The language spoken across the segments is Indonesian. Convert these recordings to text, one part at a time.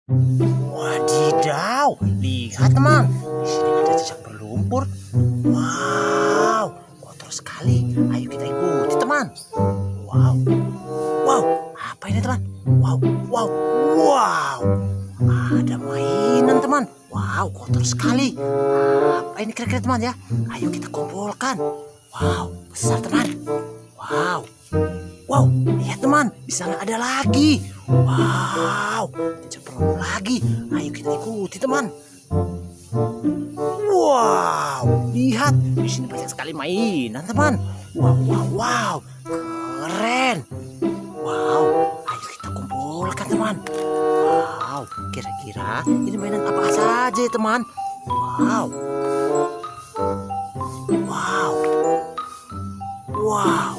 Wadidaw, lihat teman, di sini ada jejak berlumpur. Wow, kotor sekali. Ayo kita ikuti teman. Wow, wow, apa ini teman? Wow, wow, wow. Ada mainan teman. Wow, kotor sekali. Apa ini kira-kira teman ya? Ayo kita kumpulkan. Wow, besar teman. Wow, wow, lihat teman, di sana ada lagi. Wow, jejak berlumpur lagi. Ayo kita ikuti teman. Wow, lihat di sini banyak sekali mainan teman. Wow, wow, wow, keren. Wow, ayo kita kumpulkan teman. Wow, kira-kira ini mainan apa saja ya teman? Wow, wow, wow,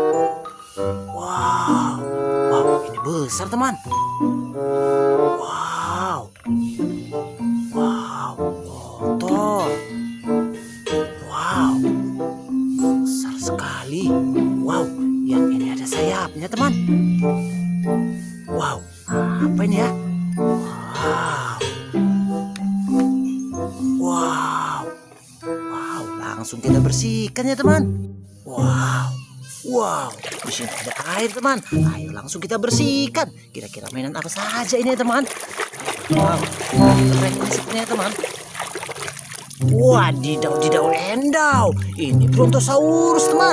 wow, wow, ini besar teman. Wow, wow, kotor. Wow, besar sekali. Wow, yang ini ada sayapnya teman. Wow, apa ini ya? Wow, wow, wow, langsung kita bersihkan ya teman. Wow, wow, di sini ada air teman. Ayo langsung kita bersihkan. Kira-kira mainan apa saja ini ya teman? Wow, keren sepertinya teman. Wadidaw, didaw, endaw. Ini Brontosaurus teman.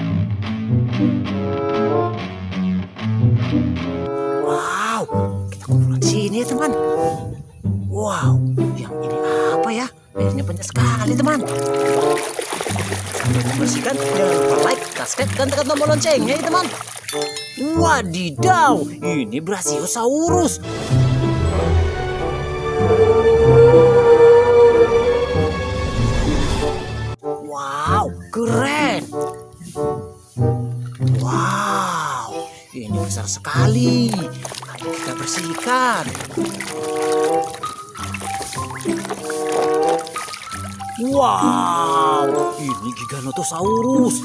Wow, kita kumpulkan di sini ya teman. Wow, yang ini apa ya? Airnya banyak sekali teman. Sambil membersihkan, jangan lupa like, subscribe, dan tekan tombol loncengnya ya teman. Wadidaw, ini Brachiosaurus. Wow, keren. Wow, ini besar sekali. Ayo kita bersihkan. Wow, ini Giganotosaurus.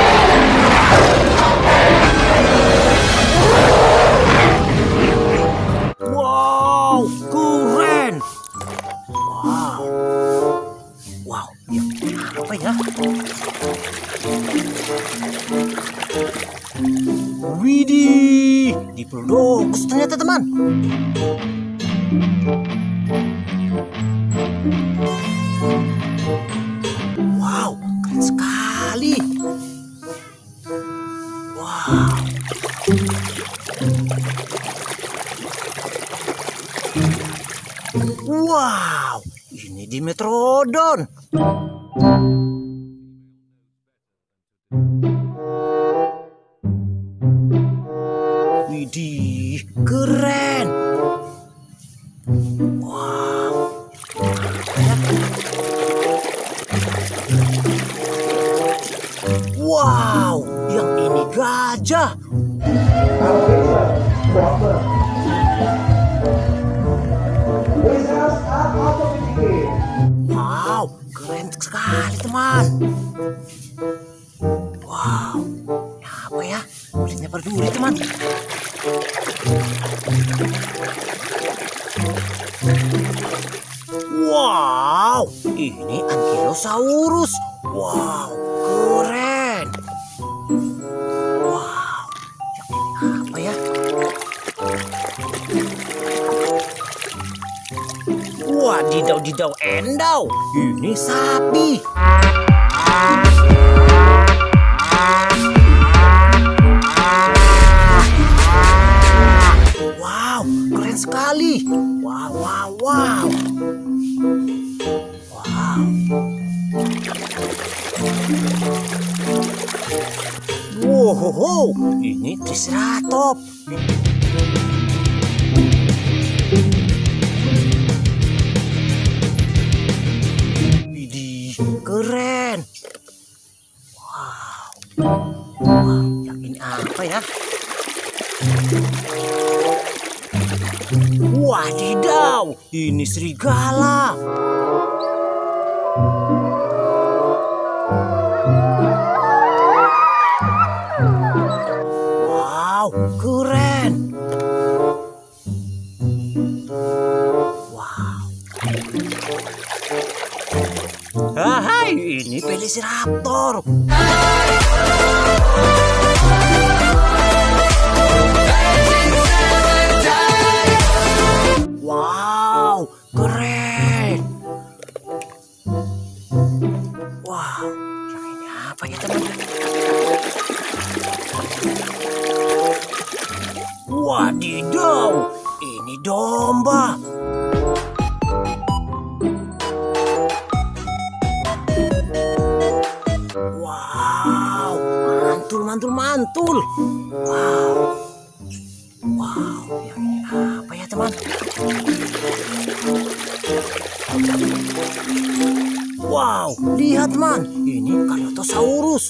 Wow, keren. Wow, wow, yang ini apa ya? Widih, Diplodocus ternyata teman. Wow, keren sekali. Wow. Wow, ini Dimetrodon. Widih, keren. Wow. Wow, yang ini gajah. Wow, keren sekali teman. Wow, apa ya? Kulitnya berduri teman. Wow, ini Ankylosaurus. Wow, keren. Wow, yang ini apa ya? Wadidaw, didaw, endaw. Ini sapi. Wow, keren sekali. Wow, wow, wow. Wow. Wow, ini Triceratops. Widih, keren. Wow. Wow, yang ini apa ya? Wadidaw, ini serigala. Wow, keren. ini Velociraptor. Wow, keren. Wow, yang ini apa ya teman? Wadidaw, ini domba. Wow, mantul. Wow, yang ini apa ya teman? Wow, lihat teman, ini Carnotaurus.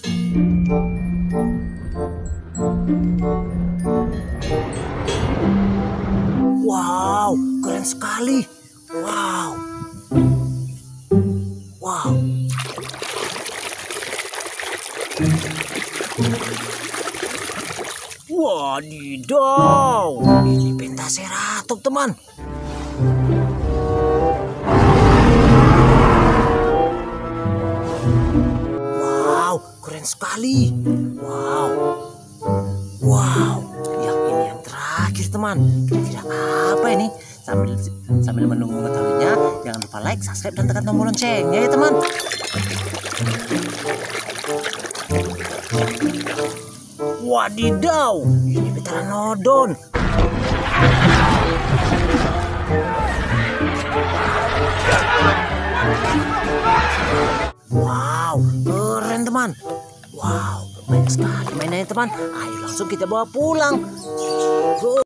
Wow, keren sekali. Wow. Wadidaw, ini Pentaceratops teman. Wow, keren sekali. Wow, yang ini yang terakhir teman. Kira-kira apa ini? Sambil menunggu mengetahuinya, jangan lupa like, subscribe, dan tekan tombol loncengnya ya teman. Wadidaw, ini Pteranodon. Wow, keren teman. Wow, banyak sekali mainannya teman. Ayo langsung kita bawa pulang.